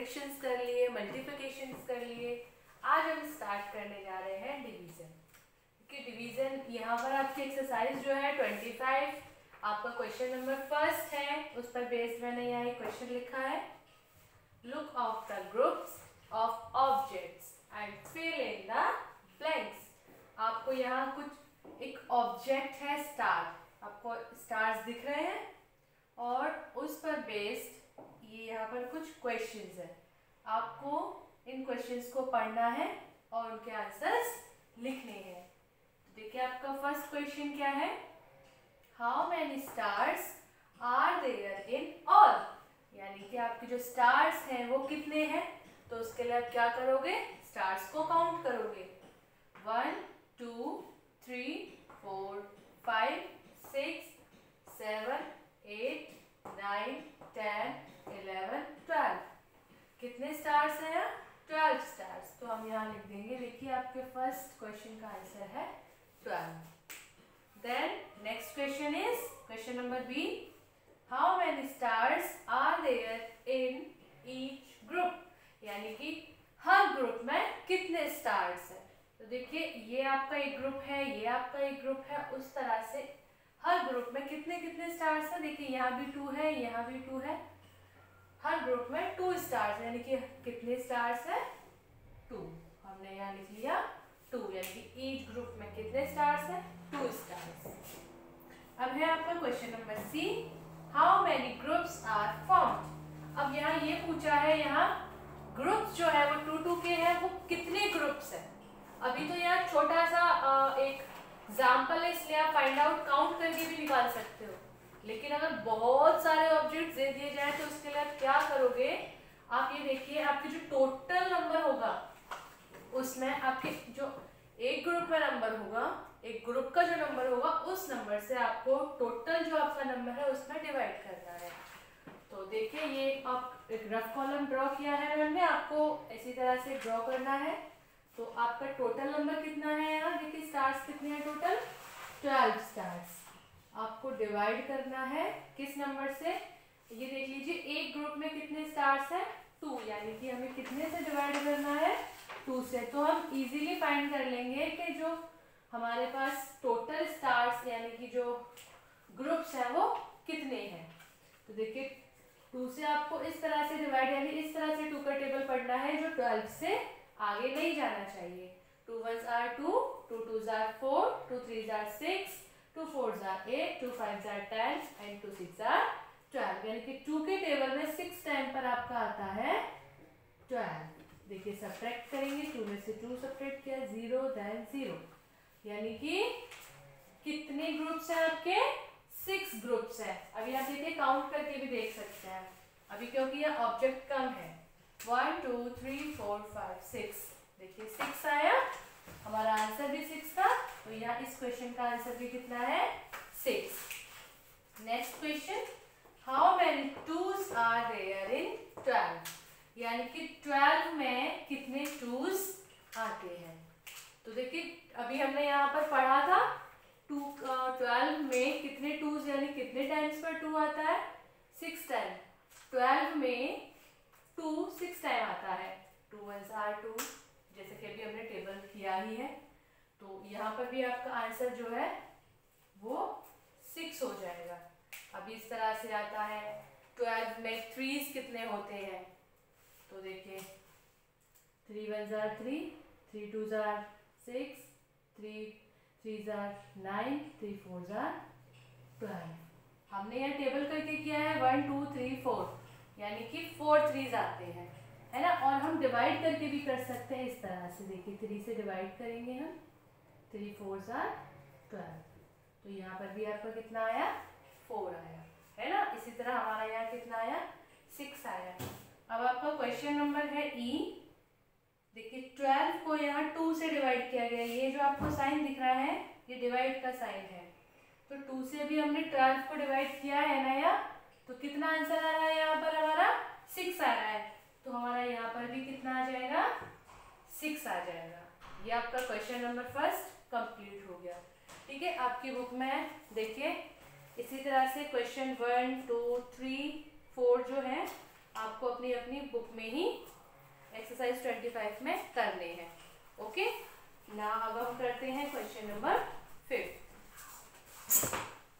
Fractions कर लिए, multiplications कर लिए। आज हम स्टार्ट करने जा रहे हैं डिवीजन कि डिवीजन। यहाँ पर आपकी एक्सरसाइज जो है 25 आपका क्वेश्चन नंबर फर्स्ट है, उस पर बेस्ड मैंने यहाँ एक क्वेश्चन लिखा है। Look of the groups of objects and fill in the blanks. आपको यहाँ कुछ एक ऑब्जेक्ट है स्टार, आपको स्टार्स दिख रहे हैं और उस पर बेस्ड ये यहाँ पर कुछ क्वेश्चंस है। आपको इन क्वेश्चंस को पढ़ना है और उनके आंसर्स लिखने हैं। तो देखिए आपका फर्स्ट क्वेश्चन क्या है, how many stars are there in all, यानी कि आपके जो स्टार्स हैं वो कितने हैं। तो उसके लिए आप क्या करोगे, स्टार्स को काउंट करोगे। 1 2 3 4 5 6 7 8 9 10 11 12। कितने स्टार्स हैं? 12 स्टार्स। तो हम यहाँ लिख देंगे। देखिए आपके फर्स्ट क्वेश्चन का आंसर है 12। Then next question is question number B, how many stars are there in each group, यानी कि हर ग्रुप में कितने स्टार्स हैं। तो देखिए ये आपका एक ग्रुप है, ये आपका एक ग्रुप है, उस तरह से हर ग्रुप में कितने कितने स्टार्स हैं। देखिए यहाँ भी 2 है, यहाँ भी 2 है, हर ग्रुप में 2 स्टार्स, यानी कि कितने स्टार्स है 2। हमने यहाँ लिख लिया 2, यानी कि ईच ग्रुप में कितने स्टार्स है 2 स्टार्स। अब है आपका question number C, how many groups are formed. अब यहाँ ये पूछा है, यहाँ ग्रुप्स जो है वो 2 के हैं, वो कितने ग्रुप्स है। अभी तो यहाँ छोटा सा एक एग्जाम्पल है, इसलिए आप फाइंड आउट काउंट करके भी निकाल सकते हो। लेकिन अगर बहुत सारे ऑब्जेक्ट्स दे दिए जाए तो उसके लिए आप क्या करोगे, आप ये देखिए आपके जो टोटल नंबर होगा उसमें आपके जो एक ग्रुप में नंबर होगा, एक ग्रुप का जो नंबर होगा उस नंबर से आपको टोटल जो आपका नंबर है उसमें डिवाइड करना है। तो देखिए ये आप एक रफ कॉलम ड्रॉ किया है मैंने, आपको इसी तरह से ड्रॉ करना है। तो आपका टोटल नंबर कितना है, यहाँ देखिए स्टार्स कितने हैं टोटल 12 स्टार्स। आपको डिवाइड करना है किस नंबर से, ये देख लीजिए एक ग्रुप में कितने स्टार्स हैं 2, यानी कि हमें कितने से डिवाइड करना है 2 से। तो हम इजीली फाइंड कर लेंगे कि जो हमारे पास टोटल स्टार्स यानी कि जो ग्रुप्स हैं वो कितने हैं। तो देखिए 2 से आपको इस तरह से डिवाइड, यानी इस तरह से 2 का टेबल पढ़ना है जो 12 से आगे नहीं जाना चाहिए। 2 1s are 2, 2 2s are 4, 2 3s are 6, 2 4s are 8, 2 5s are 10 and 2 6s are 12, यानी कि 2 के टेबल में 6 टाइम पर आपका आता है 12। देखिए सब्ट्रैक्ट करेंगे, 2 में से 2 सब्ट्रैक्ट किया 0 देन 0, यानी कि कितने ग्रुप्स हैं आपके 6 ग्रुप्स हैं। अभी आप देखिए काउंट करके भी देख सकते हैं, अभी क्योंकि ये ऑब्जेक्ट कम है। 1 2 3 4 5 6, देखिए 6 आया, हमारा आंसर भी 6 था। तो यहाँ इस क्वेश्चन का आंसर भी कितना है 6। Next question, how many twos are there in 12, यानी कि 12 में कितने टूज आते हैं। तो देखिए अभी हमने यहाँ पर पढ़ा था 12 में कितने टूज, यानी कितने टाइम्स पर 2 आता है 6 टाइम। 12 में 2 6 टाइम आता है, 2 1s are 2, जैसे कि अभी हमने टेबल किया ही है। तो यहाँ पर भी आपका आंसर जो है वो 6 हो जाएगा। अभी इस तरह से आता है 12 में 3s कितने होते हैं। तो देखिए 3 1s are 3, 3 2s are 6, 3 3s are 9, 3 4s are 12। हमने यहाँ टेबल करके किया है 1 2 3 4, यानी कि 4 3s आते हैं, है ना। और हम डिवाइड करके भी कर सकते हैं इस तरह से। देखिए 3 से डिवाइड करेंगे हम, 3 4s are 12। तो यहाँ पर भी आपका कितना आया 4 आया, है ना। इसी तरह हमारा यहाँ कितना आया 6 आया। अब आपका क्वेश्चन नंबर है ई। देखिए 12 को यहाँ 2 से डिवाइड किया गया, ये जो आपको साइन दिख रहा है ये डिवाइड का साइन है। तो 2 से भी हमने 12 को डिवाइड किया है ना यहाँ, तो कितना आंसर आ रहा है यहाँ पर हमारा 6 आ रहा है। तो हमारा यहाँ पर भी कितना आ जाएगा 6 आ जाएगा। ये आपका क्वेश्चन नंबर फर्स्ट कंप्लीट हो गया। ठीक है, आपकी बुक में देखिए इसी तरह से क्वेश्चन 1 2 3 4 जो है आपको अपनी अपनी बुक में ही एक्सरसाइज 25 में करने हैं। ओके, ना अब हम करते हैं क्वेश्चन नंबर 5।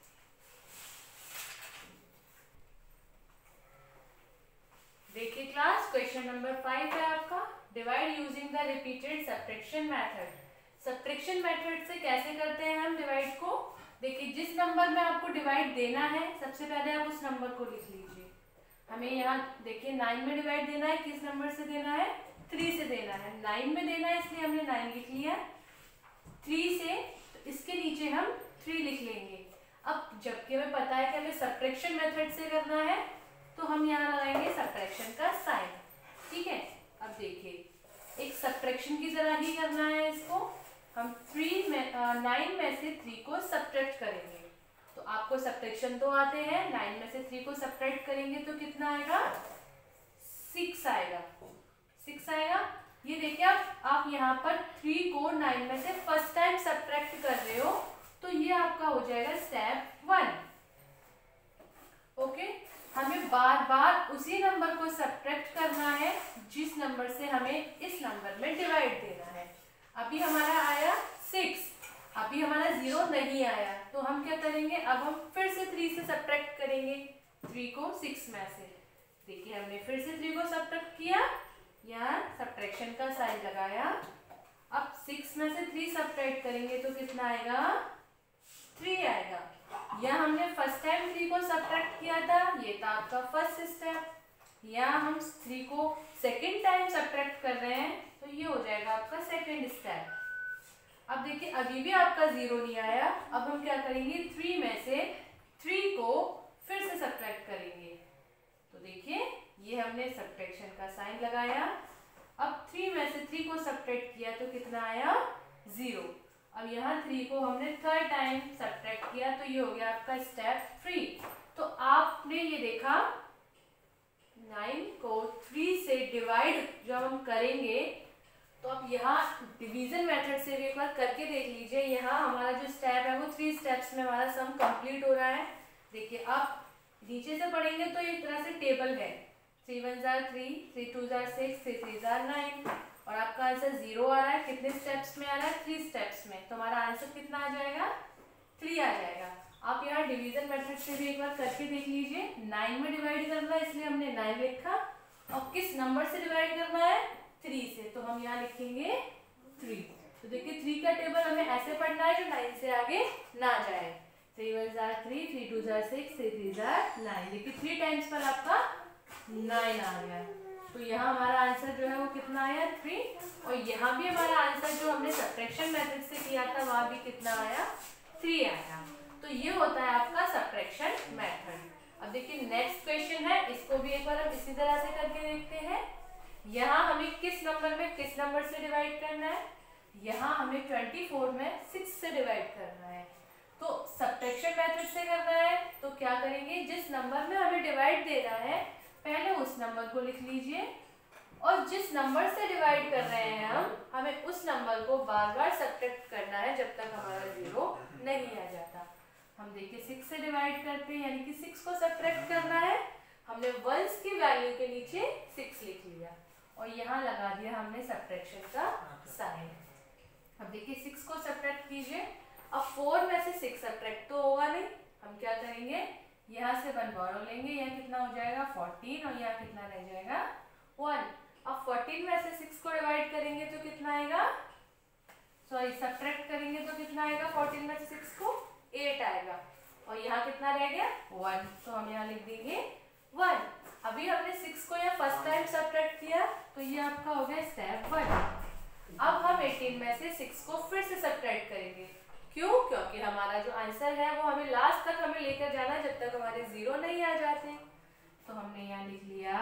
देखिए क्लास, क्वेश्चन नंबर 5 है आपका, divide using the repeated subtraction method. Subtraction method से कैसे करते हैं हम डिवाइड को? देखिए, जिस नंबर में आपको डिवाइड देना है सबसे पहले आप उस नंबर को लिख लीजिए। हमें यहाँ देखिए 9 में डिवाइड देना है, किस नंबर से देना है? 3 से देना है। 9 में देना है इसलिए हमने 9 लिख लिया। 3 से तो इसके नीचे हम 3 लिख लेंगे। अब जबकि हमें पता है कि हमें सब्ट्रैक्शन मेथड से करना है तो हम यहाँ लगाएंगे सब्ट्रैक्शन का साइन। ठीक है, अब देखिए एक सब्ट्रैक्शन की तरह ही करना है इसको। हम 9 में से 3 को सब्ट्रैक्ट करेंगे। तो आपको सब्ट्रैक्शन तो आते हैं, 9 में से 3 को सब्ट्रैक्ट करेंगे तो कितना आएगा? 6 आएगा। 6 आएगा। ये देखिए आप यहाँ पर 3 को 9 में से फर्स्ट टाइम सब्ट्रैक्ट कर रहे हो तो ये आपका हो जाएगा स्टेप 1। ओके, हमें बार बार उसी नंबर को सब्ट्रैक्ट करना है जिस नंबर से हमें इस नंबर में डिवाइड देना है। अभी हमारा आया 6, अभी हमारा 0 नहीं आया तो हम क्या करेंगे? अब हम फिर से 3 से सब्ट्रैक्ट करेंगे 3 को 6 में से। देखिए हमने फिर से 3 को सब्ट्रैक्ट किया, यहाँ सब्ट्रैक्शन का साइन लगाया। अब 6 में से 3 सब्ट्रैक्ट करेंगे तो कितना आएगा? 3 आएगा। या हमने फर्स्ट टाइम 3 को सब्ट्रैक्ट किया था, ये था आपका फर्स्ट स्टेप। या हम 3 को सेकेंड टाइम सब्ट्रैक्ट कर रहे हैं तो ये हो जाएगा आपका सेकेंड स्टेप। अब देखिए अभी भी आपका 0 नहीं आया। अब हम क्या करेंगे? 3 में से 3 को फिर से सब्ट्रैक्ट करेंगे। तो देखिए ये हमने सब्ट्रैक्शन का साइन लगाया। अब 3 में से 3 को सब्ट्रैक्ट किया तो कितना आया? 0। अब यहाँ 3 को हमने थर्ड टाइम सब्ट्रैक्ट किया तो ये हो गया आपका स्टेप 3। तो आपने ये देखा 9 को 3 से डिवाइड जब हम करेंगे तो अब यहाँ डिवीजन मेथड से भी एक बार करके देख लीजिए। यहाँ हमारा जो स्टेप है वो 3 स्टेप्स में हमारा सम कंप्लीट हो रहा है। देखिए आप नीचे से पढ़ेंगे तो एक तरह से टेबल है, 3 1 3, 3 2 6, 3 3 9 और आपका आंसर 0 आ रहा है। कितने स्टेप्स में आ रहा है? 3 स्टेप्स में। तो हमारा आंसर कितना आ जाएगा? 3 आ जाएगा। आप यहाँ डिवीजन मेथड से भी एक बार करके देख लीजिए। 9 में डिवाइड करना है इसलिए हमने 9 लिखा, और किस नंबर से डिवाइड करना है? 3 से, तो हम यहाँ लिखेंगे 3। तो देखिए 3 का टेबल हमें ऐसे पढ़ना है जो 9 से आगे ना जाए। 3 1 3, 3 2 6, 3 3 9। देखिए 3 टाइम्स पर आपका 9 आ गया। तो यहाँ हमारा आंसर जो है वो कितना आया? 3। और यहाँ भी हमारा आंसर जो हमने सब्ट्रैक्शन मेथड से किया था वहाँ भी कितना आया? 3 आया। तो ये होता है आपका सब्ट्रैक्शन मेथड। अब देखिए नेक्स्ट क्वेश्चन है, इसको भी एक बार हम इसी तरह से करके देखते हैं। यहाँ हमें किस नंबर में किस नंबर से डिवाइड करना है? यहाँ हमें 24 में 6 से डिवाइड करना है। तो सब्ट्रैक्शन मेथड से करना है तो क्या करेंगे? जिस नंबर में हमें डिवाइड देना है पहले उस नंबर को लिख लीजिए, और जिस नंबर से डिवाइड कर रहे हैं हमें उस नंबर को बार बार सब्ट्रैक्ट करना है जब तक हमारा 0 नहीं आ जाता। हम देखिए 6 से डिवाइड करते हैं, यानी कि 6 को सब्ट्रैक्ट करना है। हमने वंस की वैल्यू के नीचे 6 लिख लिया और यहाँ लगा दिया हमने सब्ट्रैक्शन का साइन। अब देखिए 6 को सब्ट्रैक्ट कीजिए। अब 4 में से 6 सब्ट्रैक्ट तो होगा नहीं, हम क्या करेंगे? यहाँ से 1 बोरो लेंगे, यहाँ कितना हो जाएगा? 14, और यहाँ कितना रह जाएगा? 1। अब 14 में से 6 को डिवाइड करेंगे तो कितना आएगा? सॉरी सब्ट्रैक्ट करेंगे तो कितना आएगा? 14 में से 6 को 8 आएगा, और यहाँ कितना रह गया? 1। तो हम यहाँ लिख देंगे 1। अभी हमने 6 को यहाँ फर्स्ट टाइम सब्ट्रैक्ट किया तो ये आपका हो गया स्टेप 1। अब हम 18 में से 6 को फिर से सब्ट्रैक्ट करेंगे। क्यों? क्योंकि हमारा जो आंसर है वो हमें लास्ट तक हमें लेकर जाना है जब तक हमारे 0 नहीं आ जाते। तो हमने यहाँ लिख लिया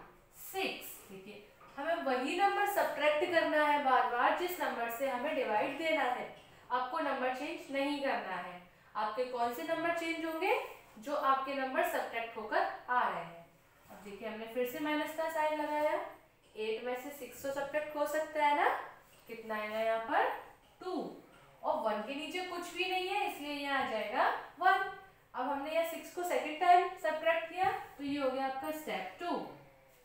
6। देखिए हमें वही नंबर सब्ट्रैक्ट करना है बार बार जिस नंबर से हमें डिवाइड देना है। आपको नंबर चेंज नहीं करना है। आपके कौन से नंबर चेंज होंगे? जो आपके नंबर सब्ट्रैक्ट होकर आ रहे हैं। अब देखिए हमने फिर से माइनस का साइन लगाया। 8 में से 6 तो सब्ट्रैक्ट हो सकता है ना? कितना आएगा यहाँ पर? 2, और 1 के नीचे कुछ भी नहीं है इसलिए यहाँ आ जाएगा 1। अब हमने यहाँ 6 को सेकंड टाइम सब्ट्रैक्ट किया तो ये हो गया आपका स्टेप 2।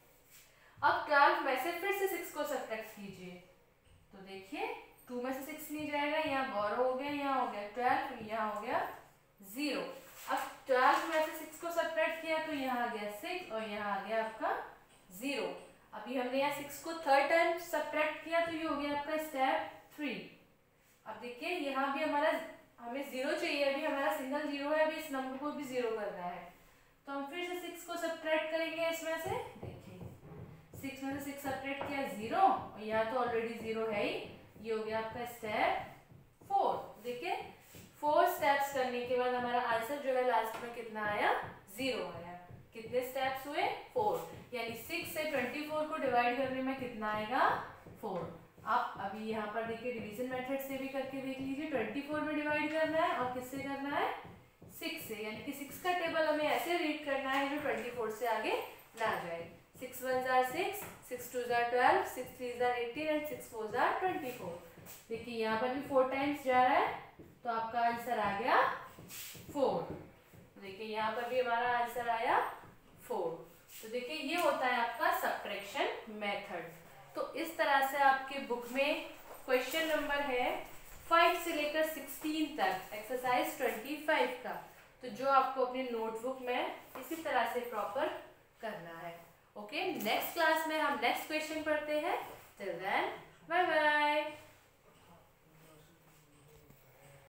अब 12 में से फिर से 6 को सब्ट्रैक्ट कीजिए, तो देखिए 2 में से 6 नहीं जाएगा, यहाँ बोरो हो गया, यहाँ हो गया 12, यहाँ हो गया 0। अब 12 में से 6 को सब्ट्रैक्ट किया तो यहाँ आ गया 6 और यहाँ आ गया आपका 0। अभी हमने यहाँ 6 को थर्ड टाइम सब्ट्रैक्ट किया तो ये हो गया आपका स्टेप 3। अब देखिए यहाँ भी हमारा हमें 0 चाहिए, अभी हमारा सिंगल 0 है, अभी इस नंबर को भी 0 करना है, तो हम फिर से 6 को सब्ट्रैक्ट करेंगे इसमें से। देखिए 6 में से 6 सब्ट्रैक्ट किया 0 और यहाँ तो ऑलरेडी 0 है ही, ये हो गया आपका स्टेप 4। देखिए 4 स्टेप्स करने के बाद हमारा आंसर जो है लास्ट में कितना आया, 0 आया। कितने स्टेप्स हुए, 4, यानी 6 से 24 को डिवाइड करने में कितना आएगा, 4। आप अभी यहाँ पर देखिए डिवीजन मेथड से भी करके देख लीजिए, 24 में डिवाइड करना है और किससे करना है, 6 से, यानी कि 6 का टेबल हमें ऐसे रीड करना है जो 24 से आगे ना जाए। 6 1 are 6, 6 2 are 12, 6 3 are 18 and 6 4 are 24। देखिए यहाँ पर भी 4 टाइम्स जा रहा है, तो आपका आंसर आ गया 4। देखिए यहाँ पर भी हमारा आंसर आया 4। तो देखिए ये होता है आपका सब्ट्रैक्शन मेथड। तो इस तरह से आपके बुक में क्वेश्चन नंबर है 5 से लेकर 16 तक, एक्सरसाइज 25 का, तो जो आपको अपनी नोटबुक में इसी तरह से प्रॉपर करना है। ओके, नेक्स्ट क्लास में हम नेक्स्ट क्वेश्चन पढ़ते हैं। Till then bye bye.